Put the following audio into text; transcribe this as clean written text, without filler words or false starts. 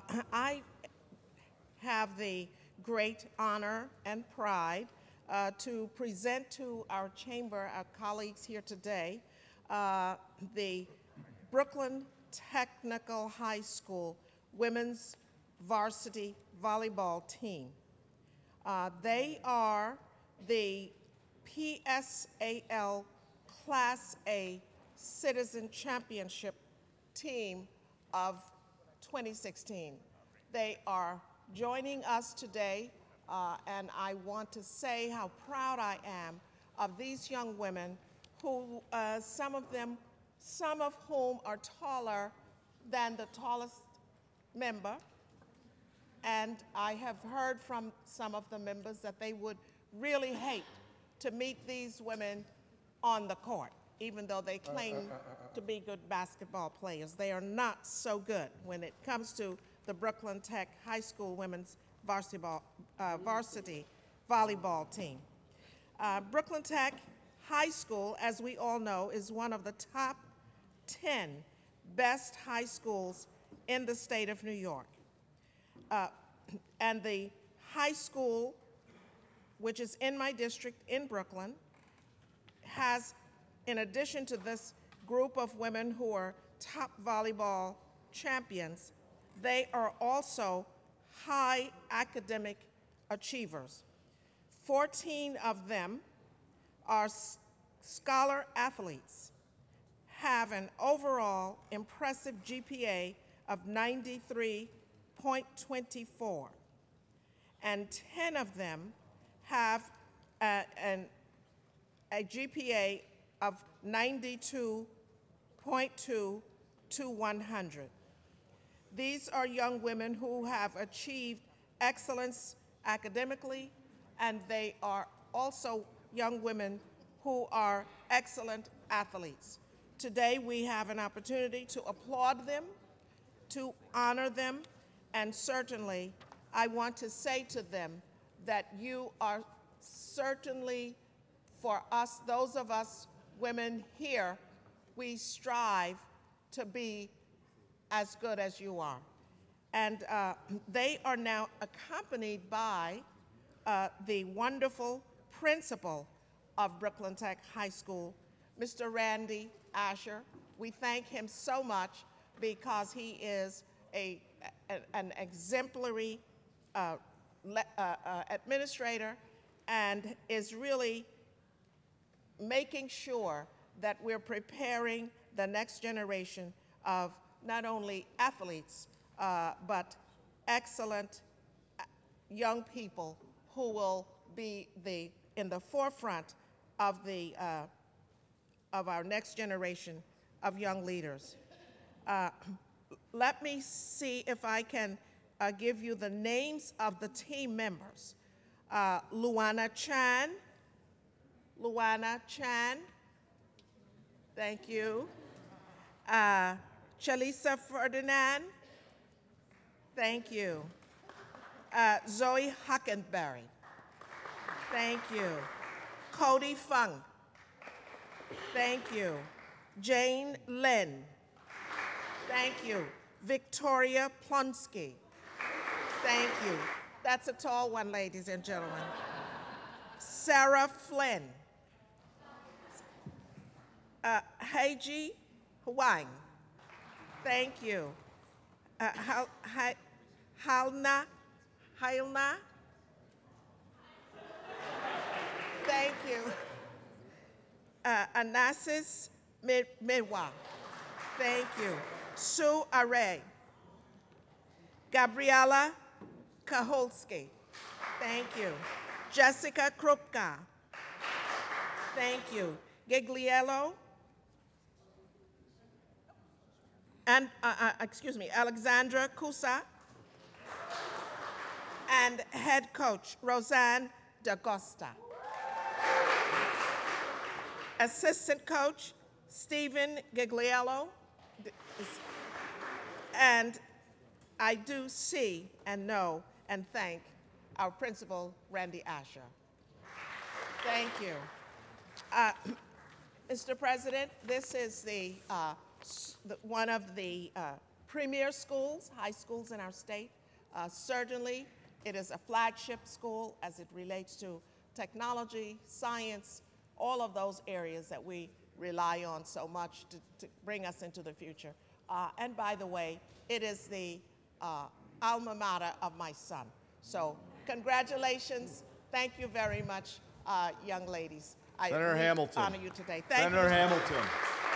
I have the great honor and pride to present to our chamber, our colleagues here today, the Brooklyn Technical High School Women's Varsity Volleyball Team. They are the PSAL Class A Citizen Championship team of 2016. They are joining us today, and I want to say how proud I am of these young women who, some of whom are taller than the tallest member. And I have heard from some of the members that they would really hate to meet these women on the court, even though they claim to be good basketball players. They are not so good when it comes to the Brooklyn Tech High School Women's Varsity Volleyball team. Brooklyn Tech High School, as we all know, is one of the top 10 best high schools in the state of New York. And the high school, which is in my district in Brooklyn, has, in addition to this group of women who are top volleyball champions, they are also high academic achievers. 14 of them are scholar athletes, have an overall impressive GPA of 93.24, and 10 of them have a GPA of 92.2 to 100. These are young women who have achieved excellence academically, and they are also young women who are excellent athletes. Today we have an opportunity to applaud them, to honor them, and certainly I want to say to them that you are certainly, for us, those of us women here, we strive to be as good as you are. And they are now accompanied by the wonderful principal of Brooklyn Tech High School, Mr. Randy Asher. We thank him so much because he is an exemplary administrator and is really making sure that we're preparing the next generation of not only athletes, but excellent young people who will be in the forefront of our next generation of young leaders. Let me see if I can give you the names of the team members. Luana Chan, thank you. Chalisa Ferdinand, thank you. Zoe Hockenberry, thank you. Cody Fung, thank you. Jane Lynn, thank you. Victoria Plonsky, thank you. That's a tall one, ladies and gentlemen. Sarah Flynn. Heiji Huang, thank you. Halna, thank you. Anasis Midwa, thank you. Sue Array. Gabriela Kaholsky, thank you. Jessica Krupka, thank you. Gigliello, and Alexandra Kusa, and head coach Roseanne D'Agosta. Assistant coach Stephen Gigliello, and I do see and know and thank our principal, Randy Asher. Thank you. Mr. President, this is one of the premier schools, high schools in our state. Certainly, it is a flagship school as it relates to technology, science, all of those areas that we rely on so much to bring us into the future. And by the way, it is the alma mater of my son. So congratulations. Thank you very much, young ladies. Senator Hamilton. Honor you today. Thank Senator you. Hamilton.